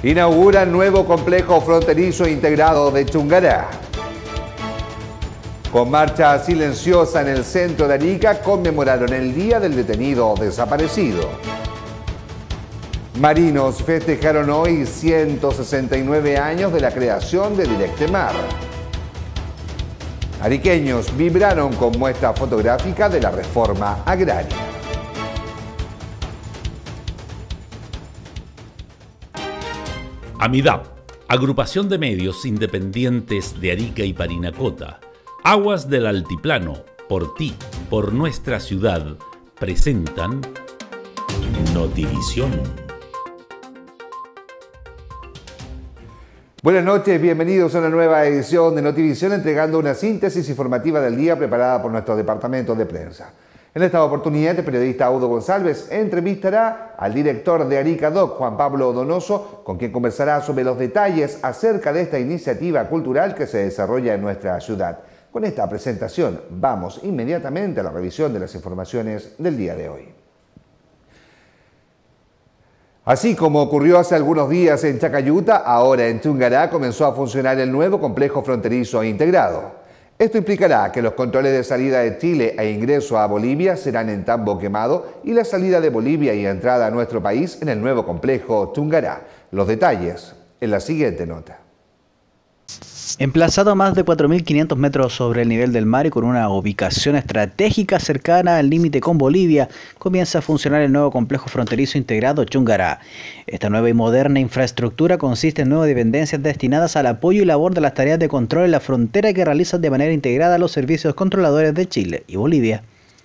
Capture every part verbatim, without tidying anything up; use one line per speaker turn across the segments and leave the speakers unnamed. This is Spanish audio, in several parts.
Inaugura nuevo complejo fronterizo integrado de Chungará. Con marcha silenciosa en el centro de Arica, conmemoraron el Día del Detenido Desaparecido. Marinos festejaron hoy ciento sesenta y nueve años de la creación de Directemar. Ariqueños vibraron con muestra fotográfica de la reforma agraria.
AMIDAP, Agrupación de Medios Independientes de Arica y Parinacota, Aguas del Altiplano, por ti, por nuestra ciudad, presentan Notivisión.
Buenas noches, bienvenidos a una nueva edición de Notivisión, entregando una síntesis informativa del día preparada por nuestro departamento de prensa. En esta oportunidad, el periodista Audo González entrevistará al director de Arica Doc, Juan Pablo Donoso, con quien conversará sobre los detalles acerca de esta iniciativa cultural que se desarrolla en nuestra ciudad. Con esta presentación vamos inmediatamente a la revisión de las informaciones del día de hoy. Así como ocurrió hace algunos días en Chacayuta, ahora en Chungará comenzó a funcionar el nuevo complejo fronterizo integrado. Esto implicará que los controles de salida de Chile e ingreso a Bolivia serán en Tambo Quemado y la salida de Bolivia y entrada a nuestro país en el nuevo complejo Chungará. Los detalles en la siguiente nota.
Emplazado a más de cuatro mil quinientos metros sobre el nivel del mar y con una ubicación estratégica cercana al límite con Bolivia, comienza a funcionar el nuevo complejo fronterizo integrado Chungará. Esta nueva y moderna infraestructura consiste en nuevas dependencias destinadas al apoyo y labor de las tareas de control en la frontera que realizan de manera integrada los servicios controladores de Chile y Bolivia.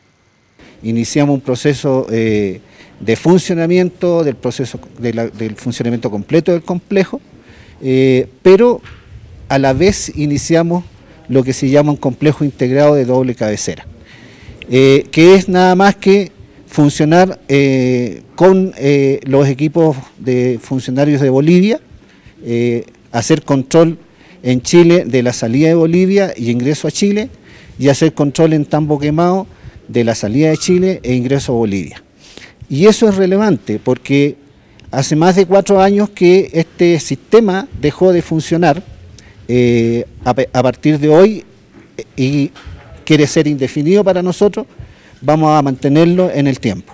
Iniciamos un proceso eh, de funcionamiento, del, proceso de la, del funcionamiento completo del complejo, eh, pero a la vez iniciamos lo que se llama un complejo integrado de doble cabecera, eh, que es nada más que funcionar eh, con eh, los equipos de funcionarios de Bolivia, eh, hacer control en Chile de la salida de Bolivia y ingreso a Chile, y hacer control en Tambo Quemado de la salida de Chile e ingreso a Bolivia. Y eso es relevante porque hace más de cuatro años que este sistema dejó de funcionar. Eh, a, a partir de hoy, eh, y quiere ser indefinido para nosotros, vamos a mantenerlo en el tiempo.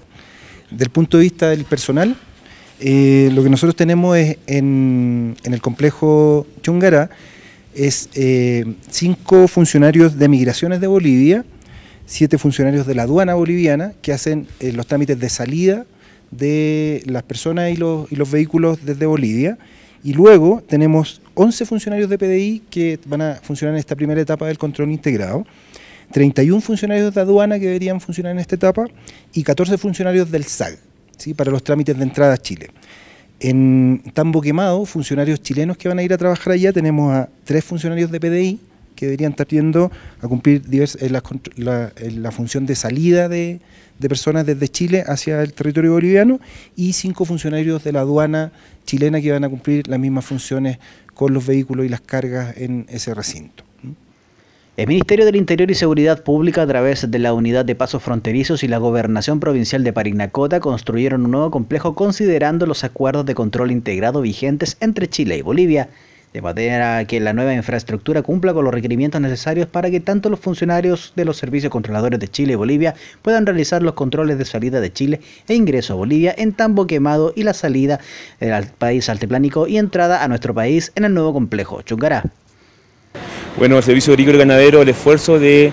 Del punto de vista del personal, eh, lo que nosotros tenemos es en, en el complejo Chungará es eh, cinco funcionarios de migraciones de Bolivia, siete funcionarios de la aduana boliviana que hacen eh, los trámites de salida de las personas y los, y los vehículos desde Bolivia. Y luego tenemos once funcionarios de P D I que van a funcionar en esta primera etapa del control integrado, treinta y uno funcionarios de aduana que deberían funcionar en esta etapa y catorce funcionarios del S A G, ¿sí?, para los trámites de entrada a Chile. En Tambo Quemado, funcionarios chilenos que van a ir a trabajar allá, tenemos a tres funcionarios de P D I que deberían estar yendo a cumplir divers, en la, la, en la función de salida de, de personas desde Chile hacia el territorio boliviano, y cinco funcionarios de la aduana chilena que van a cumplir las mismas funciones con los vehículos y las cargas en ese recinto.
El Ministerio del Interior y Seguridad Pública, a través de la Unidad de Pasos Fronterizos y la Gobernación Provincial de Parinacota, construyeron un nuevo complejo considerando los acuerdos de control integrado vigentes entre Chile y Bolivia, de manera que la nueva infraestructura cumpla con los requerimientos necesarios para que tanto los funcionarios de los servicios controladores de Chile y Bolivia puedan realizar los controles de salida de Chile e ingreso a Bolivia en Tambo Quemado y la salida del país altiplánico y entrada a nuestro país en el nuevo complejo Chungará.
Bueno, el Servicio Agrícola y Ganadero, el esfuerzo de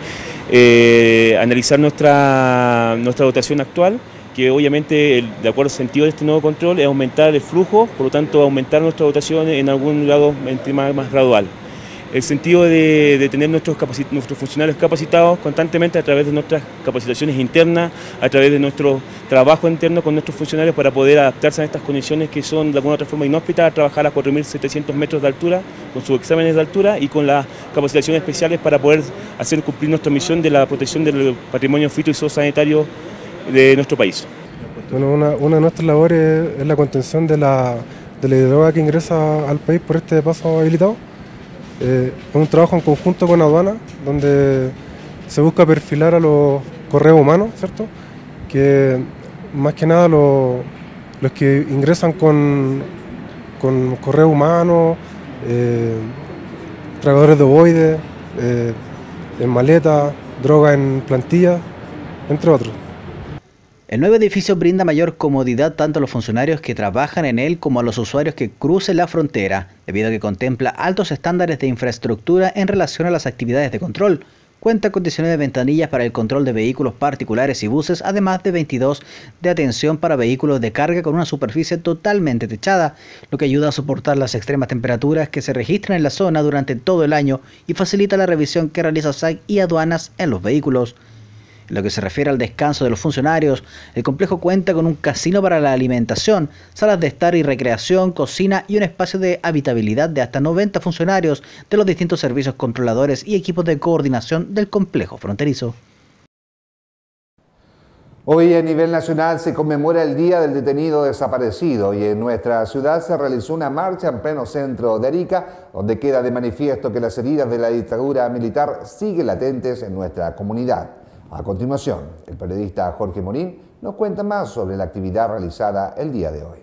eh, analizar nuestra, nuestra dotación actual, que obviamente, el, de acuerdo al sentido de este nuevo control, es aumentar el flujo, por lo tanto aumentar nuestra dotación en algún grado más, más gradual. El sentido de, de tener nuestros, nuestros funcionarios capacitados constantemente a través de nuestras capacitaciones internas, a través de nuestro trabajo interno con nuestros funcionarios para poder adaptarse a estas condiciones que son de alguna otra forma inhóspitas, a trabajar a cuatro mil setecientos metros de altura, con sus exámenes de altura y con las capacitaciones especiales para poder hacer cumplir nuestra misión de la protección del patrimonio fito y zoosanitario de nuestro país.
Bueno, una, una de nuestras labores es la contención de la, de la droga que ingresa al país por este paso habilitado. Eh, es un trabajo en conjunto con aduana, donde se busca perfilar a los correos humanos, ¿cierto? Que más que nada los, los que ingresan con, con correo humano, eh, tragadores de ovoides, eh, en maleta, droga en plantilla, entre otros.
El nuevo edificio brinda mayor comodidad tanto a los funcionarios que trabajan en él como a los usuarios que crucen la frontera, debido a que contempla altos estándares de infraestructura en relación a las actividades de control. Cuenta con diecinueve ventanillas para el control de vehículos particulares y buses, además de veintidós de atención para vehículos de carga con una superficie totalmente techada, lo que ayuda a soportar las extremas temperaturas que se registran en la zona durante todo el año y facilita la revisión que realiza S A C y aduanas en los vehículos. En lo que se refiere al descanso de los funcionarios, el complejo cuenta con un casino para la alimentación, salas de estar y recreación, cocina y un espacio de habitabilidad de hasta noventa funcionarios de los distintos servicios controladores y equipos de coordinación del complejo fronterizo.
Hoy a nivel nacional se conmemora el Día del Detenido Desaparecido y en nuestra ciudad se realizó una marcha en pleno centro de Arica, donde queda de manifiesto que las heridas de la dictadura militar siguen latentes en nuestra comunidad. A continuación, el periodista Jorge Morín nos cuenta más sobre la actividad realizada el día de hoy.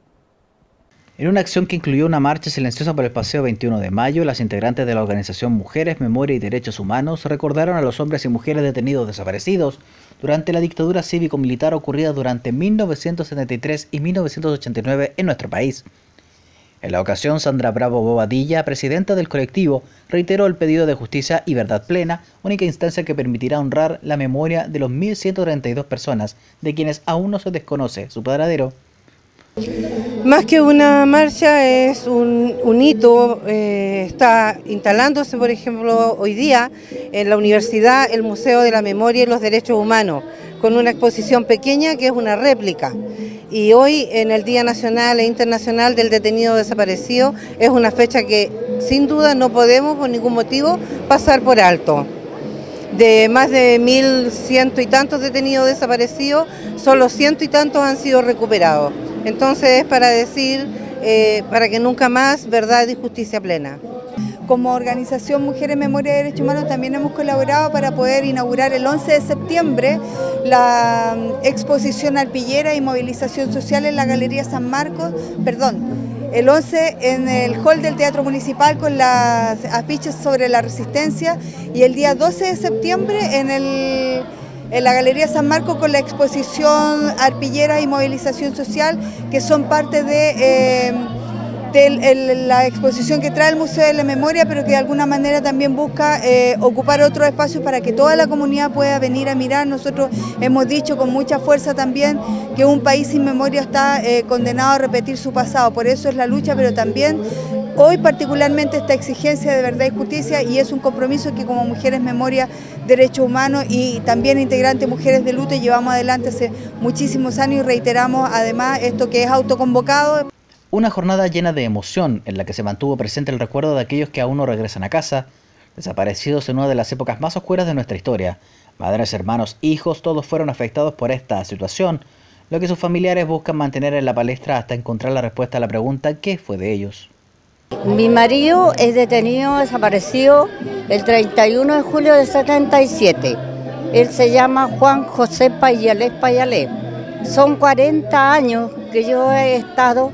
En una acción que incluyó una marcha silenciosa por el Paseo veintiuno de mayo, las integrantes de la organización Mujeres, Memoria y Derechos Humanos recordaron a los hombres y mujeres detenidos desaparecidos durante la dictadura cívico-militar ocurrida durante mil novecientos setenta y tres y mil novecientos ochenta y nueve en nuestro país. En la ocasión, Sandra Bravo Bobadilla, presidenta del colectivo, reiteró el pedido de justicia y verdad plena, única instancia que permitirá honrar la memoria de los mil ciento treinta y dos personas de quienes aún no se desconoce su paradero.
Más que una marcha es un, un hito, eh, está instalándose por ejemplo hoy día en la universidad el Museo de la Memoria y los Derechos Humanos, con una exposición pequeña que es una réplica. Y hoy en el Día Nacional e Internacional del Detenido Desaparecido es una fecha que sin duda no podemos por ningún motivo pasar por alto. De más de mil ciento y tantos detenidos desaparecidos, solo ciento y tantos han sido recuperados. Entonces es para decir, eh, para que nunca más verdad y justicia plena.
Como organización Mujeres, Memoria y Derechos Humanos también hemos colaborado para poder inaugurar el once de septiembre la exposición arpillera y movilización social en la Galería San Marcos, perdón, el once en el hall del Teatro Municipal con las afiches sobre la resistencia y el día doce de septiembre en, el, en la Galería San Marcos con la exposición arpillera y movilización social que son parte de... Eh, de el, la exposición que trae el Museo de la Memoria, pero que de alguna manera también busca eh, ocupar otros espacios para que toda la comunidad pueda venir a mirar. Nosotros hemos dicho con mucha fuerza también que un país sin memoria está eh, condenado a repetir su pasado, por eso es la lucha, pero también hoy particularmente esta exigencia de verdad y justicia, y es un compromiso que como Mujeres, Memoria, Derechos Humanos y también integrantes Mujeres de Luto llevamos adelante hace muchísimos años y reiteramos además esto que es autoconvocado.
Una jornada llena de emoción en la que se mantuvo presente el recuerdo de aquellos que aún no regresan a casa, desaparecidos en una de las épocas más oscuras de nuestra historia. Madres, hermanos, hijos, todos fueron afectados por esta situación, lo que sus familiares buscan mantener en la palestra hasta encontrar la respuesta a la pregunta ¿qué fue de ellos?
Mi marido es detenido, desaparecido el treinta y uno de julio de setenta y siete. Él se llama Juan José Payalé Payalé. Son cuarenta años que yo he estado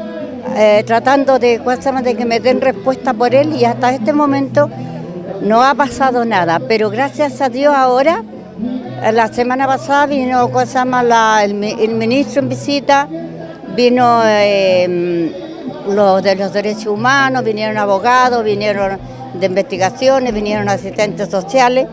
Eh, tratando de, de que me den respuesta por él y hasta este momento no ha pasado nada, pero gracias a Dios ahora, la semana pasada vino la, el, el ministro en visita, vino eh, los de los derechos humanos, vinieron abogados, vinieron de investigaciones, vinieron asistentes sociales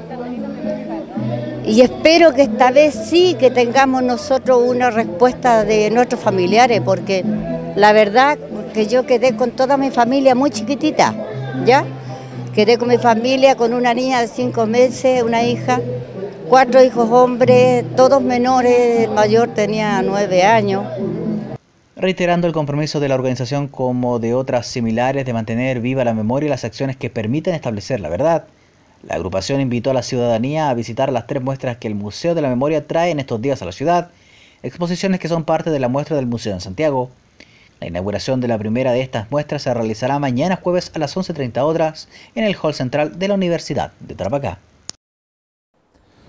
y espero que esta vez sí que tengamos nosotros una respuesta de nuestros familiares, porque la verdad que yo quedé con toda mi familia muy chiquitita, ¿ya? Quedé con mi familia, con una niña de cinco meses, una hija, cuatro hijos hombres, todos menores, el mayor tenía nueve años.
Reiterando el compromiso de la organización como de otras similares de mantener viva la memoria y las acciones que permiten establecer la verdad, la agrupación invitó a la ciudadanía a visitar las tres muestras que el Museo de la Memoria trae en estos días a la ciudad, exposiciones que son parte de la muestra del Museo en Santiago. La inauguración de la primera de estas muestras se realizará mañana jueves a las once treinta horas en el hall central de la Universidad de Tarapacá.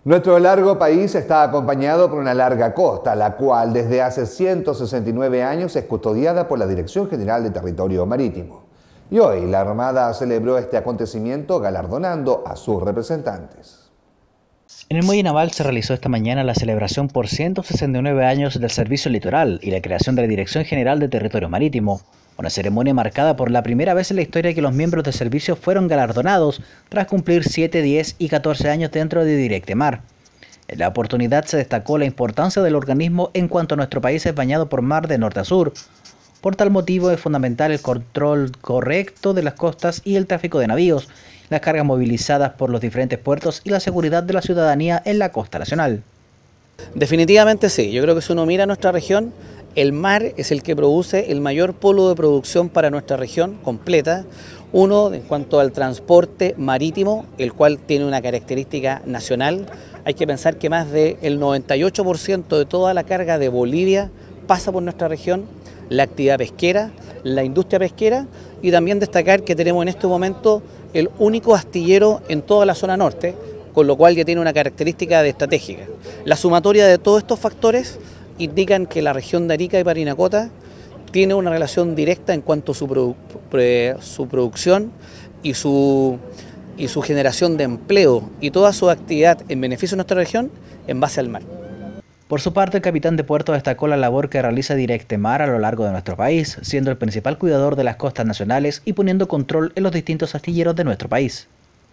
Nuestro largo país está acompañado por una larga costa, la cual desde hace ciento sesenta y nueve años es custodiada por la Dirección General de Territorio Marítimo. Y hoy la Armada celebró este acontecimiento galardonando a sus representantes.
En el Muelle Naval se realizó esta mañana la celebración por ciento sesenta y nueve años del Servicio Litoral y la creación de la Dirección General de Territorio Marítimo. Una ceremonia marcada por la primera vez en la historia que los miembros del servicio fueron galardonados tras cumplir siete, diez y catorce años dentro de Directemar. En la oportunidad se destacó la importancia del organismo en cuanto nuestro país es bañado por mar de norte a sur. Por tal motivo es fundamental el control correcto de las costas y el tráfico de navíos, las cargas movilizadas por los diferentes puertos y la seguridad de la ciudadanía en la costa nacional.
Definitivamente sí, yo creo que si uno mira nuestra región, el mar es el que produce el mayor polo de producción para nuestra región completa. Uno, en cuanto al transporte marítimo, el cual tiene una característica nacional. Hay que pensar que más del noventa y ocho por ciento de toda la carga de Bolivia pasa por nuestra región, la actividad pesquera, la industria pesquera y también destacar que tenemos en este momento el único astillero en toda la zona norte, con lo cual ya tiene una característica de estratégica. La sumatoria de todos estos factores indican que la región de Arica y Parinacota tiene una relación directa en cuanto a su, produ su producción y su, y su generación de empleo y toda su actividad en beneficio de nuestra región en base al mar.
Por su parte, el capitán de puerto destacó la labor que realiza Directemar a lo largo de nuestro país, siendo el principal cuidador de las costas nacionales y poniendo control en los distintos astilleros de nuestro país.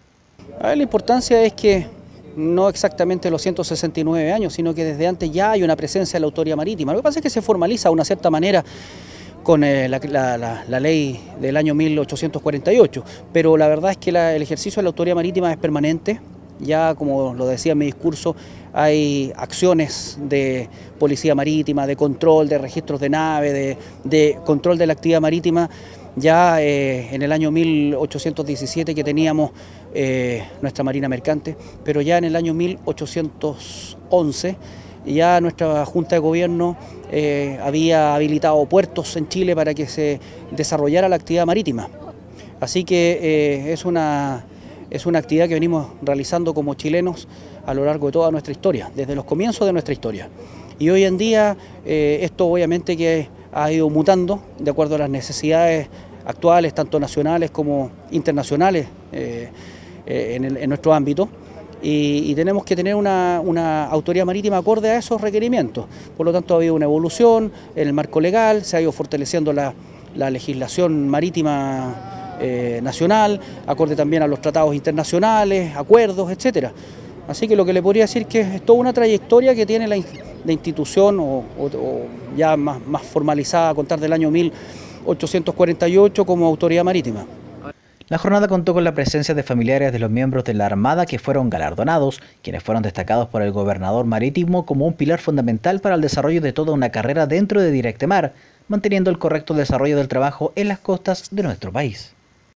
A ver, la importancia es que no exactamente los ciento sesenta y nueve años, sino que desde antes ya hay una presencia de la autoridad marítima. Lo que pasa es que se formaliza de una cierta manera con eh, la, la, la, la ley del año mil ochocientos cuarenta y ocho, pero la verdad es que la, el ejercicio de la autoridad marítima es permanente. Ya, como lo decía en mi discurso, hay acciones de policía marítima, de control de registros de nave, de, de control de la actividad marítima. Ya eh, en el año mil ochocientos diecisiete que teníamos eh, nuestra Marina Mercante, pero ya en el año mil ochocientos once ya nuestra Junta de Gobierno eh, había habilitado puertos en Chile para que se desarrollara la actividad marítima. Así que eh, es una, es una actividad que venimos realizando como chilenos a lo largo de toda nuestra historia, desde los comienzos de nuestra historia. Y hoy en día eh, esto obviamente que ha ido mutando de acuerdo a las necesidades actuales, tanto nacionales como internacionales eh, eh, en, el, en nuestro ámbito. Y, y tenemos que tener una, una autoridad marítima acorde a esos requerimientos. Por lo tanto, ha habido una evolución en el marco legal, se ha ido fortaleciendo la, la legislación marítima eh, nacional, acorde también a los tratados internacionales, acuerdos, etcétera. Así que lo que le podría decir que es toda una trayectoria que tiene la, la institución o, o, o ya más, más formalizada a contar del año mil ochocientos cuarenta y ocho como autoridad marítima.
La jornada contó con la presencia de familiares de los miembros de la Armada que fueron galardonados, quienes fueron destacados por el gobernador marítimo como un pilar fundamental para el desarrollo de toda una carrera dentro de Directemar, manteniendo el correcto desarrollo del trabajo en las costas de nuestro país.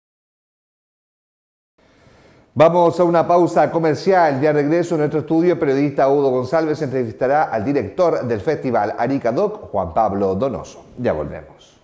Vamos a una pausa comercial. Ya regreso a nuestro estudio, el periodista Udo González entrevistará al director del Festival Arica Doc, Juan Pablo Donoso. Ya volvemos.